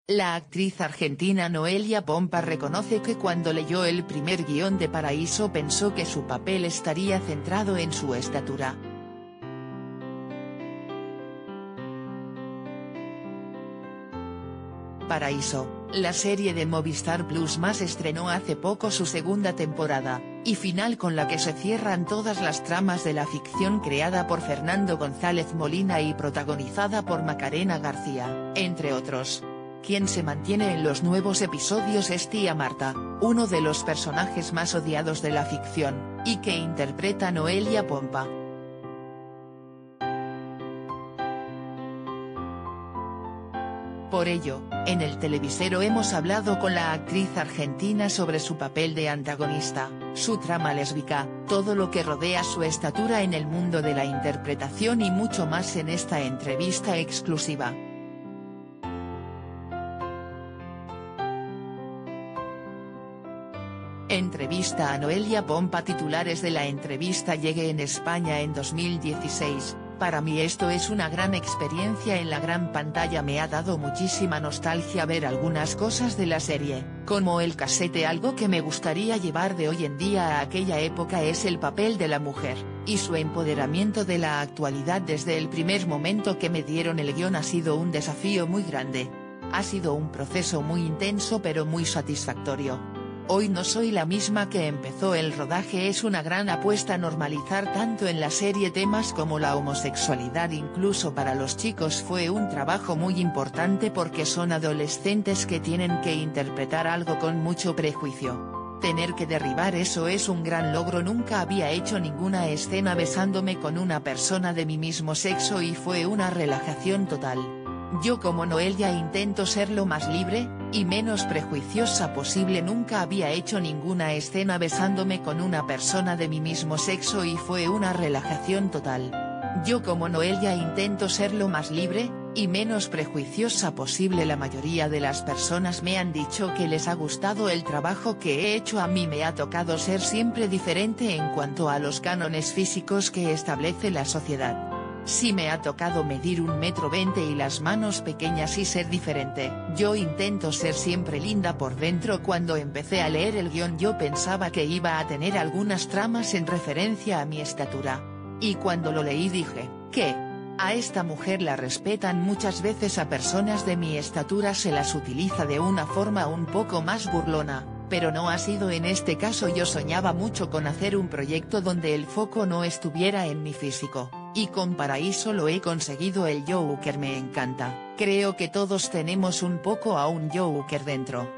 La actriz argentina Noelia Pompa reconoce que cuando leyó el primer guión de Paraíso pensó que su papel estaría centrado en su estatura. Paraíso, la serie de Movistar Plus más estrenó hace poco su segunda temporada, y final con la que se cierran todas las tramas de la ficción creada por Fernando González Molina y protagonizada por Macarena García, entre otros. Quien se mantiene en los nuevos episodios es Tía Marta, uno de los personajes más odiados de la ficción, y que interpreta Noelia Pompa. Por ello, en el televisero hemos hablado con la actriz argentina sobre su papel de antagonista, su trama lésbica, todo lo que rodea su estatura en el mundo de la interpretación y mucho más en esta entrevista exclusiva. Entrevista a Noelia Pompa. Titulares de la entrevista: Llegué en España en 2016, para mí esto es una gran experiencia en la gran pantalla, me ha dado muchísima nostalgia ver algunas cosas de la serie, como el casete. Algo que me gustaría llevar de hoy en día a aquella época es el papel de la mujer, y su empoderamiento de la actualidad. Desde el primer momento que me dieron el guión ha sido un desafío muy grande. Ha sido un proceso muy intenso pero muy satisfactorio. Hoy no soy la misma que empezó el rodaje. Es una gran apuesta normalizar tanto en la serie temas como la homosexualidad. Incluso para los chicos fue un trabajo muy importante porque son adolescentes que tienen que interpretar algo con mucho prejuicio. Tener que derribar eso es un gran logro. Nunca había hecho ninguna escena besándome con una persona de mi mismo sexo y fue una relajación total. Yo como Noelia intento ser lo más libre y menos prejuiciosa posible. Nunca había hecho ninguna escena besándome con una persona de mi mismo sexo y fue una relajación total. Yo como Noelia intento ser lo más libre y menos prejuiciosa posible. La mayoría de las personas me han dicho que les ha gustado el trabajo que he hecho. A mí me ha tocado ser siempre diferente en cuanto a los cánones físicos que establece la sociedad. Sí, me ha tocado medir 1,20 m y las manos pequeñas y ser diferente. Yo intento ser siempre linda por dentro. Cuando empecé a leer el guión yo pensaba que iba a tener algunas tramas en referencia a mi estatura. Y cuando lo leí dije, ¿qué? A esta mujer la respetan muchas veces, a personas de mi estatura se las utiliza de una forma un poco más burlona, pero no ha sido en este caso. Yo soñaba mucho con hacer un proyecto donde el foco no estuviera en mi físico. Y con Paraíso lo he conseguido. El Joker me encanta, creo que todos tenemos un poco a un Joker dentro.